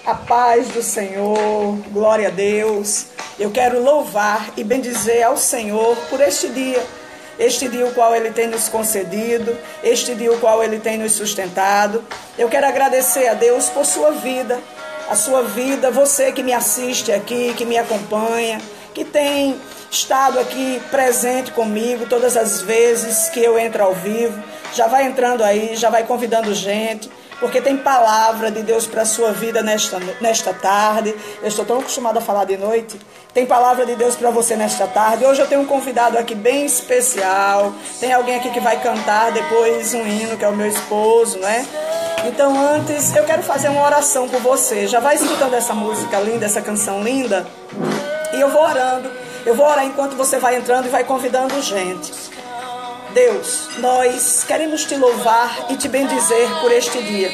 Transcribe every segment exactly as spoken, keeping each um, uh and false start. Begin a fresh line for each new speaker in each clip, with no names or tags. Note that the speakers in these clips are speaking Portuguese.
A paz do Senhor, glória a Deus. Eu quero louvar e bendizer ao Senhor por este dia, este dia o qual Ele tem nos concedido, este dia o qual Ele tem nos sustentado. Eu quero agradecer a Deus por sua vida, a sua vida, você que me assiste aqui, que me acompanha, que tem estado aqui presente comigo todas as vezes que eu entro ao vivo. Já vai entrando aí, já vai convidando gente, porque tem palavra de Deus para a sua vida nesta, nesta tarde. Eu estou tão acostumada a falar de noite. Tem palavra de Deus para você nesta tarde. Hoje eu tenho um convidado aqui bem especial. Tem alguém aqui que vai cantar depois um hino, que é o meu esposo, né? Então antes, eu quero fazer uma oração por você. Já vai escutando essa música linda, essa canção linda? E eu vou orando. Eu vou orar enquanto você vai entrando e vai convidando gente. Deus, nós queremos te louvar e te bendizer por este dia.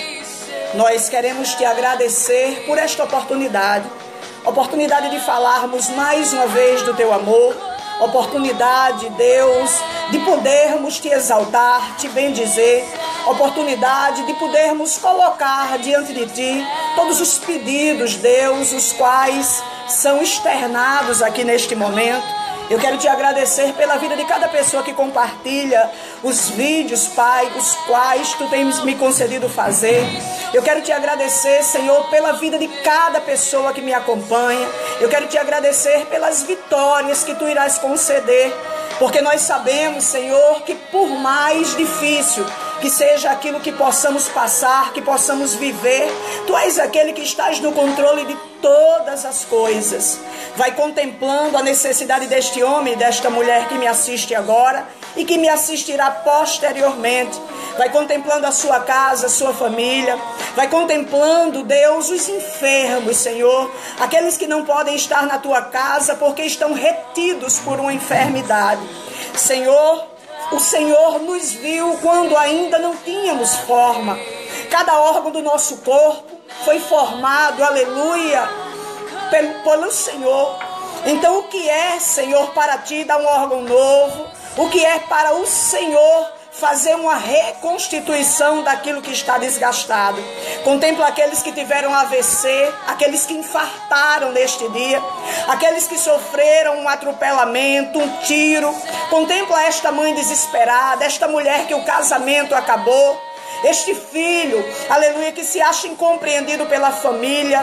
Nós queremos te agradecer por esta oportunidade. Oportunidade de falarmos mais uma vez do teu amor. Oportunidade, Deus, de podermos te exaltar, te bendizer. Oportunidade de podermos colocar diante de ti todos os pedidos, Deus, os quais são externados aqui neste momento. Eu quero te agradecer pela vida de cada pessoa que compartilha os vídeos, Pai, os quais Tu tens me concedido fazer. Eu quero te agradecer, Senhor, pela vida de cada pessoa que me acompanha. Eu quero te agradecer pelas vitórias que Tu irás conceder, porque nós sabemos, Senhor, que por mais difícil que seja aquilo que possamos passar, que possamos viver, Tu és aquele que estás no controle de todas as coisas. Vai contemplando a necessidade deste homem e desta mulher que me assiste agora e que me assistirá posteriormente. Vai contemplando a sua casa, a sua família. Vai contemplando, Deus, os enfermos, Senhor. Aqueles que não podem estar na Tua casa porque estão retidos por uma enfermidade. Senhor, o Senhor nos viu quando ainda não tínhamos forma. Cada órgão do nosso corpo foi formado, aleluia, pelo, pelo Senhor. Então o que é, Senhor, para Ti dar um órgão novo? O que é para o Senhor fazer uma reconstituição daquilo que está desgastado? Contempla aqueles que tiveram A V C, aqueles que infartaram neste dia, aqueles que sofreram um atropelamento, um tiro. Contempla esta mãe desesperada, esta mulher que o casamento acabou, este filho, aleluia, que se acha incompreendido pela família,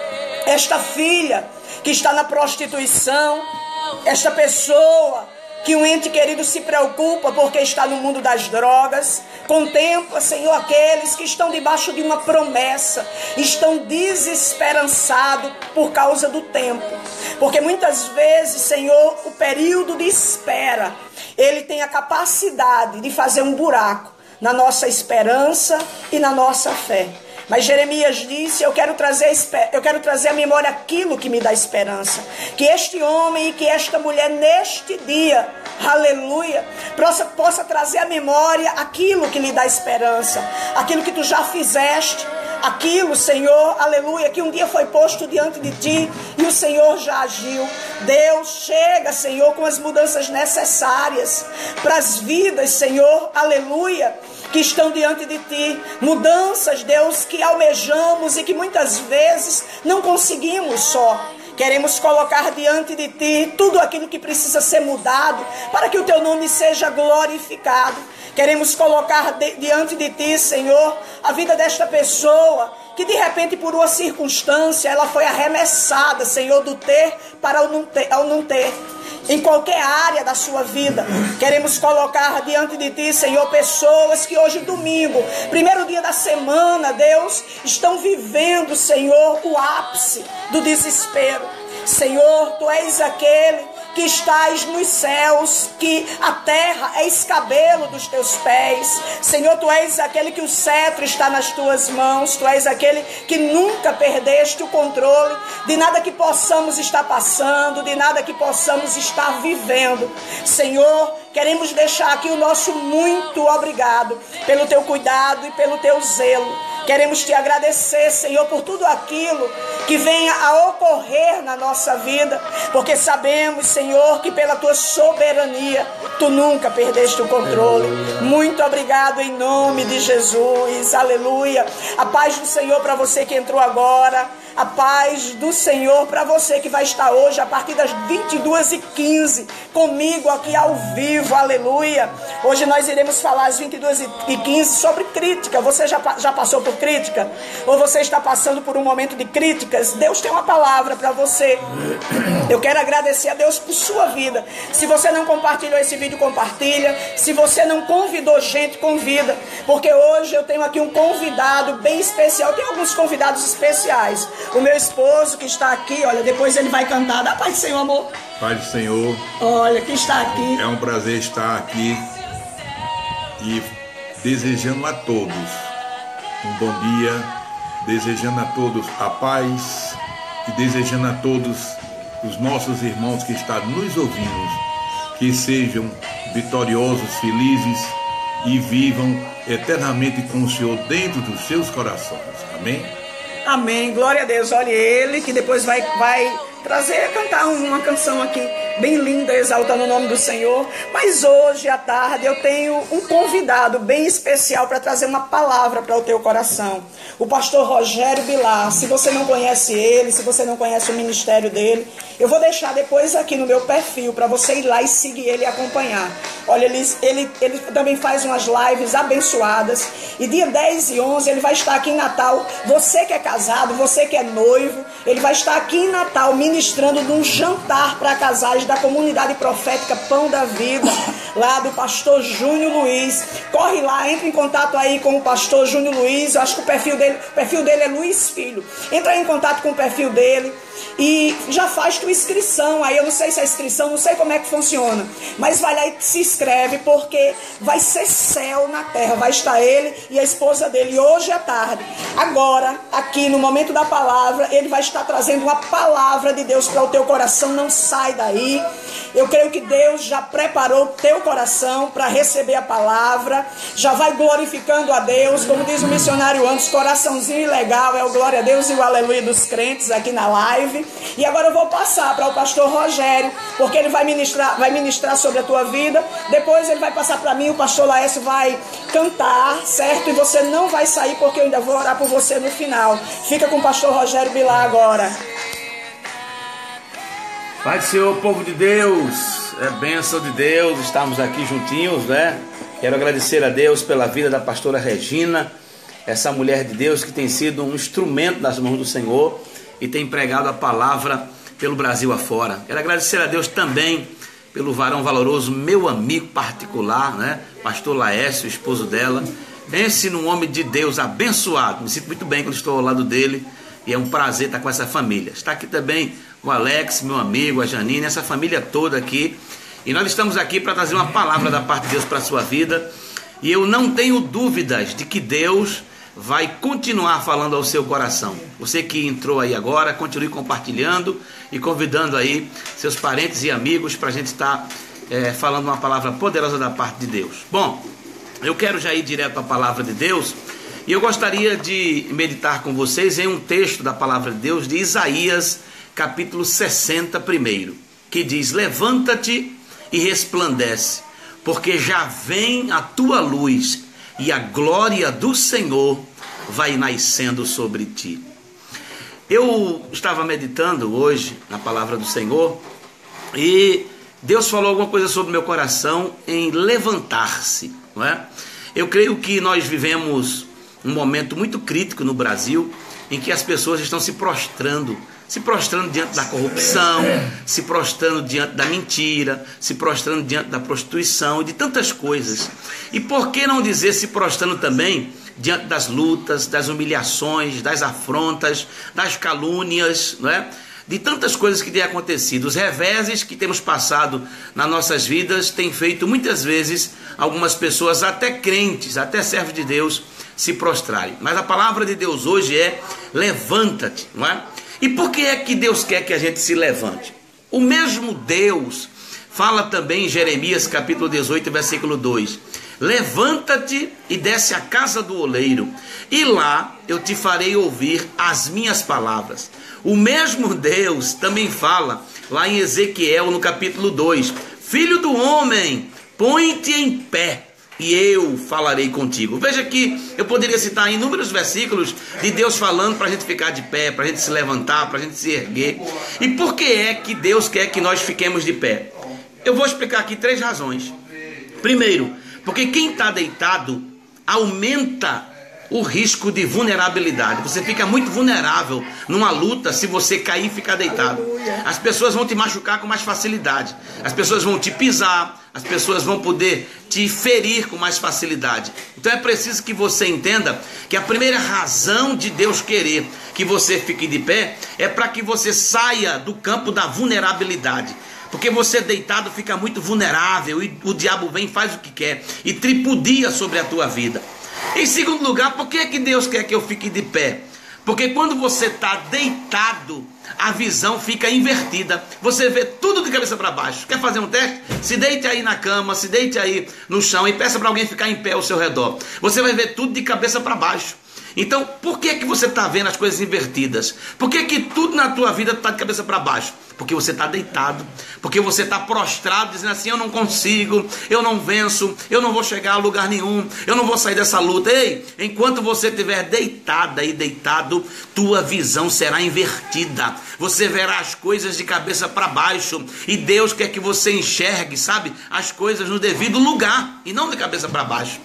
esta filha que está na prostituição, esta pessoa que um ente querido se preocupa porque está no mundo das drogas. Contempla, Senhor, aqueles que estão debaixo de uma promessa, estão desesperançados por causa do tempo. Porque muitas vezes, Senhor, o período de espera, ele tem a capacidade de fazer um buraco na nossa esperança e na nossa fé. Mas Jeremias disse, eu quero trazer, eu quero trazer à memória aquilo que me dá esperança. Que este homem e que esta mulher neste dia, aleluia, possa, possa trazer à memória aquilo que lhe dá esperança. Aquilo que Tu já fizeste. Aquilo, Senhor, aleluia, que um dia foi posto diante de Ti e o Senhor já agiu. Deus, chega, Senhor, com as mudanças necessárias para as vidas, Senhor, aleluia, que estão diante de Ti. Mudanças, Deus, que almejamos e que muitas vezes não conseguimos só. Queremos colocar diante de Ti tudo aquilo que precisa ser mudado para que o Teu nome seja glorificado. Queremos colocar de, diante de Ti, Senhor, a vida desta pessoa que de repente por uma circunstância ela foi arremessada, Senhor, do ter para o não ter, ao não ter. Em qualquer área da sua vida, queremos colocar diante de Ti, Senhor, pessoas que hoje, domingo, primeiro dia da semana, Deus, estão vivendo, Senhor, o ápice do desespero. Senhor, Tu és aquele que estás nos céus, que a terra é escabelo dos Teus pés. Senhor, Tu és aquele que o cetro está nas Tuas mãos. Tu és aquele que nunca perdeste o controle de nada que possamos estar passando, de nada que possamos estar vivendo. Senhor, queremos deixar aqui o nosso muito obrigado pelo Teu cuidado e pelo Teu zelo. Queremos Te agradecer, Senhor, por tudo aquilo que venha a ocorrer na nossa vida, porque sabemos, Senhor, que pela Tua soberania, Tu nunca perdeste o controle. Muito obrigado em nome de Jesus, aleluia. A paz do Senhor para você que entrou agora. A paz do Senhor para você que vai estar hoje a partir das vinte e duas e quinze comigo aqui ao vivo, aleluia. Hoje nós iremos falar às vinte e duas e quinze sobre crítica. Você já, já passou por crítica? Ou você está passando por um momento de críticas? Deus tem uma palavra para você. Eu quero agradecer a Deus por sua vida. Se você não compartilhou esse vídeo, compartilha. Se você não convidou gente, convida. Porque hoje eu tenho aqui um convidado bem especial. Tem alguns convidados especiais. O meu esposo que está aqui, olha, depois ele vai cantar. Dá paz do Senhor, amor.
Paz do Senhor.
Olha, que está aqui.
É um prazer estar aqui e desejando a todos um bom dia, desejando a todos a paz e desejando a todos os nossos irmãos que estão nos ouvindo que sejam vitoriosos, felizes e vivam eternamente com o Senhor dentro dos seus corações. Amém?
Amém, glória a Deus. Olha ele que depois vai, vai trazer, cantar uma canção aqui bem linda, exaltando o nome do Senhor. Mas hoje à tarde eu tenho um convidado bem especial para trazer uma palavra para o teu coração. O pastor Rogério Bilar. Se você não conhece ele, se você não conhece o ministério dele, eu vou deixar depois aqui no meu perfil para você ir lá e seguir ele e acompanhar. Olha, ele, ele, ele também faz umas lives abençoadas. E dia dez e onze ele vai estar aqui em Natal. Você que é casado, você que é noivo, ele vai estar aqui em Natal ministrando num jantar para casais da comunidade profética Pão da Vida, lá do pastor Júnior Luiz. Corre lá, entra em contato aí com o pastor Júnior Luiz. Eu acho que o perfil dele, o perfil dele é Luiz Filho. Entra aí em contato com o perfil dele e já faz tua inscrição aí. Eu não sei se é inscrição, não sei como é que funciona, mas vai lá e se inscreve, porque vai ser céu na terra. Vai estar ele e a esposa dele hoje à tarde. Agora, aqui no momento da palavra, ele vai estar trazendo uma palavra de Deus para o teu coração. Não sai daí. Eu creio que Deus já preparou o teu coração para receber a palavra. Já vai glorificando a Deus, como diz o missionário antes, coraçãozinho legal é o glória a Deus e o aleluia dos crentes aqui na live. E agora eu vou passar para o pastor Rogério, porque ele vai ministrar, vai ministrar sobre a tua vida. Depois ele vai passar para mim, o pastor Laércio vai cantar, certo? E você não vai sair, porque eu ainda vou orar por você no final. Fica com o pastor Rogério Bilar agora.
Pai do Senhor, povo de Deus, é bênção de Deus estarmos aqui juntinhos, né? Quero agradecer a Deus pela vida da pastora Regina, essa mulher de Deus que tem sido um instrumento nas mãos do Senhor e tem pregado a palavra pelo Brasil afora. Quero agradecer a Deus também pelo varão valoroso, meu amigo particular, né? Pastor Laércio, esposo dela. Pense num homem de Deus abençoado. Me sinto muito bem quando estou ao lado dele e é um prazer estar com essa família. Está aqui também o Alex, meu amigo, a Janine, essa família toda aqui. E nós estamos aqui para trazer uma palavra da parte de Deus para a sua vida. E eu não tenho dúvidas de que Deus vai continuar falando ao seu coração. Você que entrou aí agora, continue compartilhando e convidando aí seus parentes e amigos para a gente estar é, falando uma palavra poderosa da parte de Deus. Bom, eu quero já ir direto à palavra de Deus. E eu gostaria de meditar com vocês em um texto da palavra de Deus de Isaías, capítulo sessenta, primeiro, que diz: levanta-te e resplandece, porque já vem a tua luz e a glória do Senhor vai nascendo sobre ti. Eu estava meditando hoje na palavra do Senhor e Deus falou alguma coisa sobre o meu coração em levantar-se, não é? Eu creio que nós vivemos um momento muito crítico no Brasil, em que as pessoas estão se prostrando, se prostrando diante da corrupção, se prostrando diante da mentira, se prostrando diante da prostituição e de tantas coisas. E por que não dizer se prostrando também diante das lutas, das humilhações, das afrontas, das calúnias, não é? De tantas coisas que têm acontecido. Os reveses que temos passado nas nossas vidas têm feito muitas vezes algumas pessoas, até crentes, até servos de Deus, se prostrarem. Mas a palavra de Deus hoje é: levanta-te, não é? E por que é que Deus quer que a gente se levante? O mesmo Deus fala também em Jeremias capítulo dezoito, versículo dois: levanta-te e desce à casa do oleiro, e lá eu te farei ouvir as minhas palavras. O mesmo Deus também fala lá em Ezequiel no capítulo dois: filho do homem, põe-te em pé e eu falarei contigo. Veja que eu poderia citar inúmeros versículos de Deus falando para a gente ficar de pé, para a gente se levantar, para a gente se erguer. E por que é que Deus quer que nós fiquemos de pé? Eu vou explicar aqui três razões. Primeiro, porque quem está deitado aumenta o risco de vulnerabilidade. Você fica muito vulnerável numa luta se você cair e ficar deitado. As pessoas vão te machucar com mais facilidade. As pessoas vão te pisar. As pessoas vão poder te ferir com mais facilidade. Então é preciso que você entenda que a primeira razão de Deus querer que você fique de pé é para que você saia do campo da vulnerabilidade. Porque você deitado fica muito vulnerável e o diabo vem e faz o que quer e tripudia sobre a tua vida. Em segundo lugar, por que é que Deus quer que eu fique de pé? Porque quando você está deitado, a visão fica invertida. Você vê tudo de cabeça para baixo. Quer fazer um teste? Se deite aí na cama, se deite aí no chão e peça para alguém ficar em pé ao seu redor. Você vai ver tudo de cabeça para baixo. Então, por que que você está vendo as coisas invertidas? Por que que tudo na tua vida está de cabeça para baixo? Porque você está deitado, porque você está prostrado, dizendo assim, eu não consigo, eu não venço, eu não vou chegar a lugar nenhum, eu não vou sair dessa luta. Ei, enquanto você estiver deitada e deitado, tua visão será invertida. Você verá as coisas de cabeça para baixo. E Deus quer que você enxergue, sabe, as coisas no devido lugar e não de cabeça para baixo.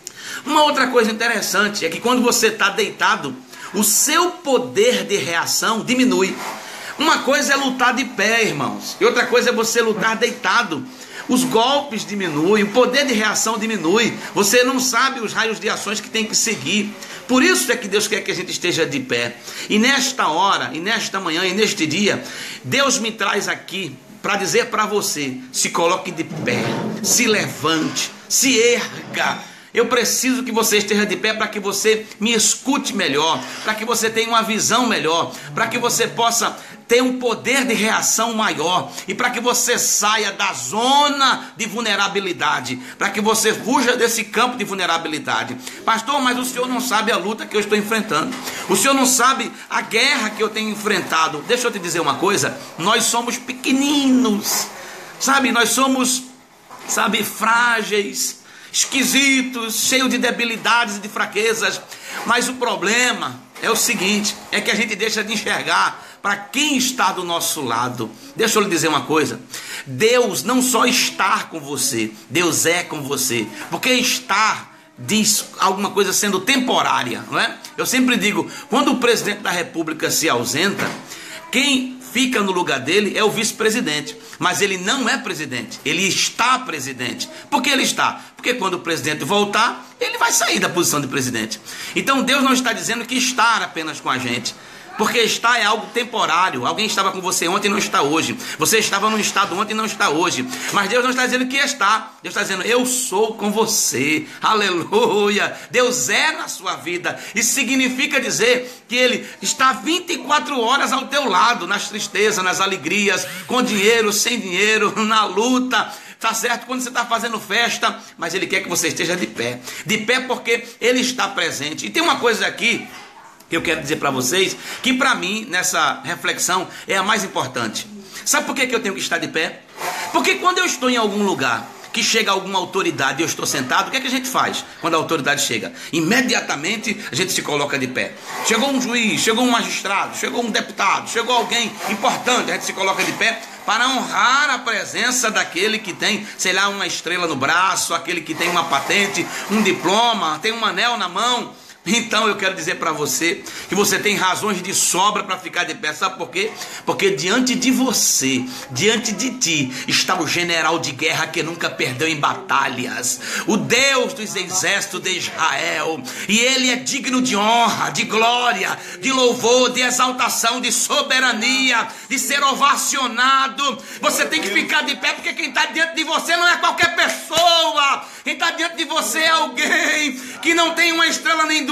Uma outra coisa interessante é que quando você está deitado, o seu poder de reação diminui. Uma coisa é lutar de pé, irmãos, e outra coisa é você lutar deitado. Os golpes diminuem, o poder de reação diminui. Você não sabe os raios de ações que tem que seguir. Por isso é que Deus quer que a gente esteja de pé. E nesta hora, e nesta manhã, e neste dia, Deus me traz aqui para dizer para você, se coloque de pé, se levante, se erga. Eu preciso que você esteja de pé para que você me escute melhor, para que você tenha uma visão melhor, para que você possa ter um poder de reação maior e para que você saia da zona de vulnerabilidade, para que você fuja desse campo de vulnerabilidade. Pastor, mas o senhor não sabe a luta que eu estou enfrentando, o senhor não sabe a guerra que eu tenho enfrentado. Deixa eu te dizer uma coisa, nós somos pequeninos, sabe, nós somos, sabe, frágeis, esquisitos, cheios de debilidades e de fraquezas, mas o problema é o seguinte, é que a gente deixa de enxergar para quem está do nosso lado. Deixa eu lhe dizer uma coisa, Deus não só está com você, Deus é com você, porque estar diz alguma coisa sendo temporária, não é? Eu sempre digo, quando o presidente da república se ausenta, quem fica no lugar dele é o vice-presidente, mas ele não é presidente, ele está presidente. Por que ele está? Porque quando o presidente voltar, ele vai sair da posição de presidente. Então Deus não está dizendo que estar apenas com a gente, porque estar é algo temporário. Alguém estava com você ontem e não está hoje. Você estava num estado ontem e não está hoje. Mas Deus não está dizendo que está. Deus está dizendo, eu sou com você. Aleluia. Deus é na sua vida. Isso significa dizer que Ele está vinte e quatro horas ao teu lado, nas tristezas, nas alegrias, com dinheiro, sem dinheiro, na luta. Tá certo? Quando você está fazendo festa, mas Ele quer que você esteja de pé. De pé porque Ele está presente. E tem uma coisa aqui que eu quero dizer para vocês, que para mim, nessa reflexão, é a mais importante. Sabe por que que eu tenho que estar de pé? Porque quando eu estou em algum lugar, que chega alguma autoridade e eu estou sentado, o que é que a gente faz quando a autoridade chega? Imediatamente a gente se coloca de pé. Chegou um juiz, chegou um magistrado, chegou um deputado, chegou alguém importante, a gente se coloca de pé para honrar a presença daquele que tem, sei lá, uma estrela no braço, aquele que tem uma patente, um diploma, tem um anel na mão. Então eu quero dizer para você que você tem razões de sobra para ficar de pé. Sabe por quê? Porque diante de você, diante de ti, está o general de guerra que nunca perdeu em batalhas, o Deus dos exércitos de Israel, e Ele é digno de honra, de glória, de louvor, de exaltação, de soberania, de ser ovacionado. Você tem que ficar de pé, porque quem está diante de você não é qualquer pessoa. Quem está diante de você é alguém que não tem uma estrela nem duas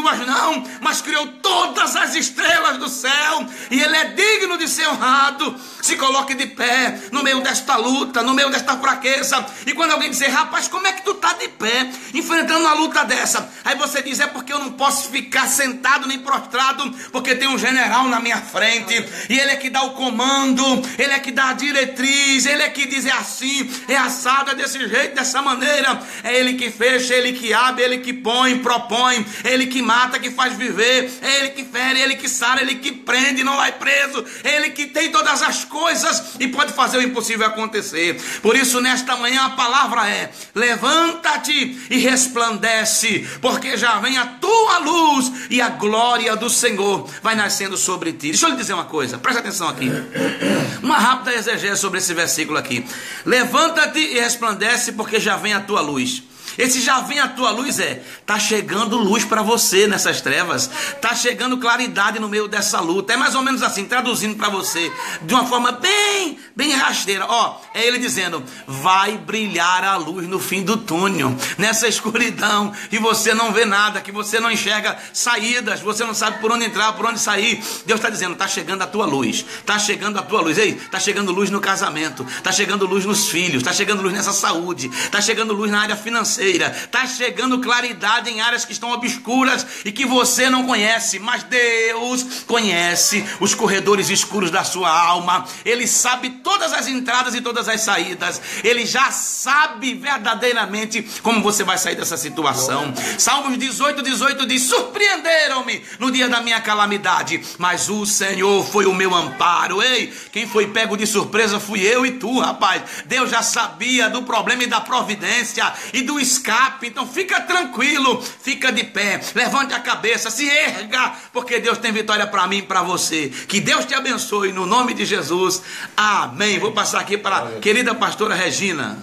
duas não, mas criou todas as estrelas do céu, e Ele é digno de ser honrado. Se coloque de pé no meio desta luta, no meio desta fraqueza, e quando alguém dizer, rapaz, como é que tu tá de pé, enfrentando uma luta dessa? Aí você diz, é porque eu não posso ficar sentado nem prostrado, porque tem um general na minha frente, e ele é que dá o comando, ele é que dá a diretriz, ele é que diz, é assim, é assado, é desse jeito, dessa maneira. É ele que fecha, é ele que abre, é ele que põe, propõe, é ele que mata, que faz viver, é ele que fere, é ele que sara, é ele que prende, não vai preso, é ele que tem todas as coisas e pode fazer o impossível acontecer. Por isso, nesta manhã, a palavra é: levanta-te e resplandece, porque já vem a tua luz e a glória do Senhor vai nascendo sobre ti. Deixa eu lhe dizer uma coisa, presta atenção aqui, uma rápida exegese sobre esse versículo aqui. Levanta-te e resplandece, porque já vem a tua luz. Esse já vem a tua luz é, tá chegando luz para você nessas trevas, tá chegando claridade no meio dessa luta. É mais ou menos assim, traduzindo para você de uma forma bem, bem rasteira. Ó, é ele dizendo, vai brilhar a luz no fim do túnel, nessa escuridão que você não vê nada, que você não enxerga saídas, você não sabe por onde entrar, por onde sair. Deus está dizendo, tá chegando a tua luz, tá chegando a tua luz. Ei, tá chegando luz no casamento, tá chegando luz nos filhos, tá chegando luz nessa saúde, tá chegando luz na área financeira, está chegando claridade em áreas que estão obscuras e que você não conhece, mas Deus conhece os corredores escuros da sua alma. Ele sabe todas as entradas e todas as saídas. Ele já sabe verdadeiramente como você vai sair dessa situação. Salmos dezoito, dezoito diz, surpreenderam-me no dia da minha calamidade, mas o Senhor foi o meu amparo. Ei, quem foi pego de surpresa fui eu e tu, rapaz. Deus já sabia do problema e da providência e do escape. Então fica tranquilo, fica de pé, levante a cabeça, se erga, porque Deus tem vitória para mim e para você. Que Deus te abençoe no nome de Jesus, amém. Vou passar aqui para a querida pastora Regina.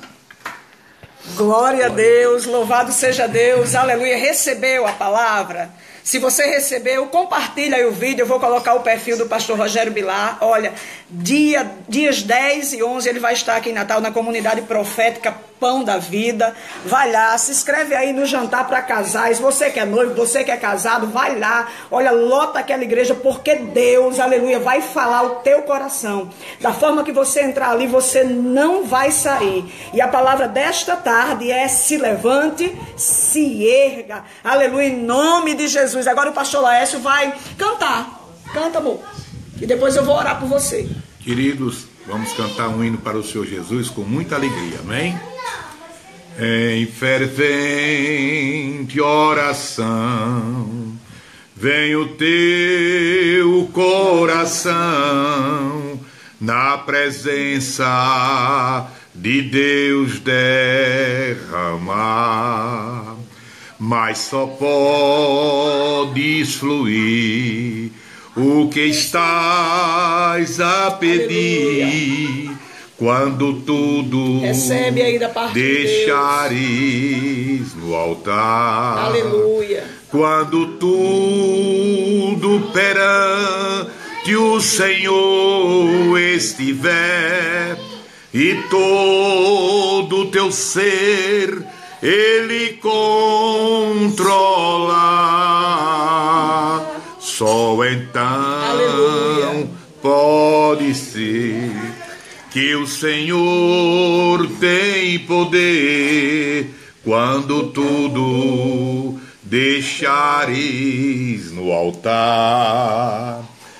Glória a Deus, louvado seja Deus, aleluia. Recebeu a palavra? Se você recebeu, compartilha aí o vídeo. Eu vou colocar o perfil do pastor Rogério Bilar. Olha, dia, dias dez e onze ele vai estar aqui em Natal, na comunidade profética Pão da Vida. Vai lá, se inscreve aí no jantar para casais. Você que é noivo, você que é casado, vai lá. Olha, lota aquela igreja, porque Deus, aleluia, vai falar o teu coração. Da forma que você entrar ali, você não vai sair. E a palavra desta tarde é: se levante, se erga. Aleluia, em nome de Jesus. Agora o pastor Laércio vai cantar. Canta, amor. E depois eu vou orar por você.
Queridos, vamos cantar um hino para o Senhor Jesus com muita alegria, amém? Em fervente oração, vem o teu coração na presença de Deus derramar, mas só podes fluir o que estás a pedir. Aleluia. Quando tudo
recebe aí da parte
deixares
de
no altar.
Aleluia.
Quando tudo perante o Senhor estiver e todo o teu ser Ele controla, só então aleluia, pode ser que o Senhor tem poder. Quando tudo deixares no altar,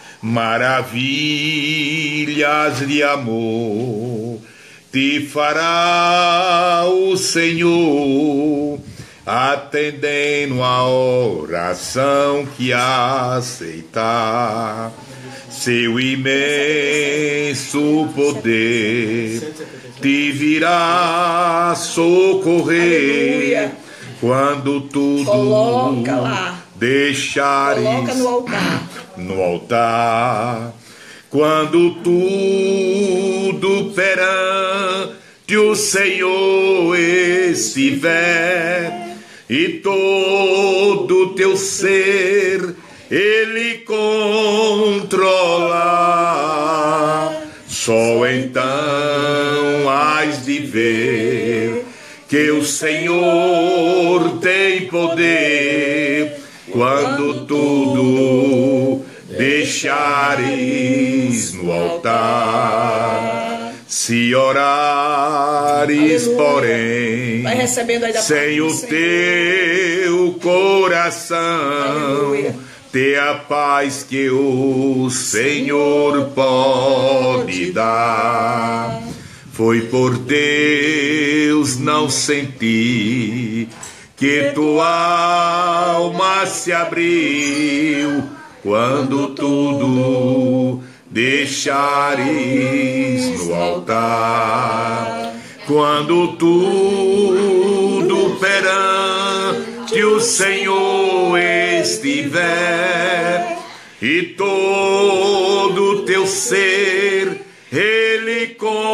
maravilhas de amor te fará o Senhor, atendendo a oração que aceitar. Seu imenso poder te virá socorrer. Aleluia. Quando tudo coloca lá, deixares coloca no altar. no altar. Quando tudo perante o Senhor estiver e todo o teu ser Ele controla, só então hás de ver que o Senhor tem poder. Quando tudo deixares no altar, se orares,
Aleluia.
porém,
Vai recebendo aí da
sem o teu coração,
Aleluia.
ter a paz que o Senhor pode dar. Foi por Deus não sentir que tua alma se abriu, quando tudo deixares no altar, quando tudo perante o Senhor estiver, e todo teu ser Ele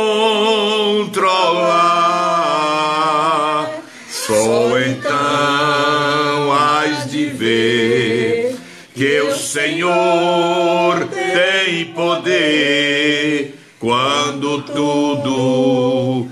controlar, só então hás de ver que o Senhor tem poder, quando tudo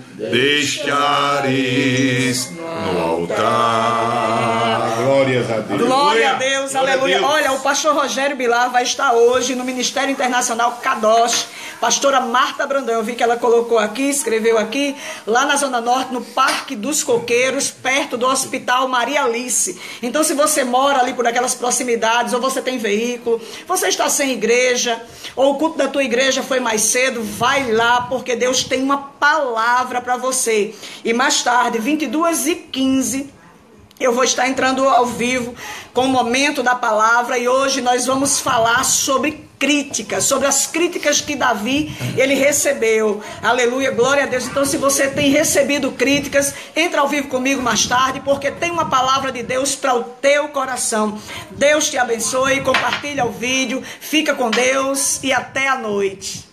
deixares no altar. Glórias a Deus.
Glória a Deus,
Glória
aleluia.
a Deus.
Olha, o pastor Rogério Bilar vai estar hoje no Ministério Internacional Kadosh. Pastora Marta Brandão, eu vi que ela colocou aqui, escreveu aqui, lá na Zona Norte, no Parque dos Coqueiros, perto do Hospital Maria Alice. Então, se você mora ali por aquelas proximidades, ou você tem veículo, você está sem igreja, ou o culto da tua igreja foi mais cedo, vai lá, porque Deus tem uma palavra para você. E mais tarde, vinte e duas e quinze, eu vou estar entrando ao vivo com o momento da palavra, e hoje nós vamos falar sobre críticas, sobre as críticas que Davi, ele recebeu. Aleluia, glória a Deus. Então, se você tem recebido críticas, entra ao vivo comigo mais tarde, porque tem uma palavra de Deus para o teu coração. Deus te abençoe, compartilha o vídeo, fica com Deus e até a noite.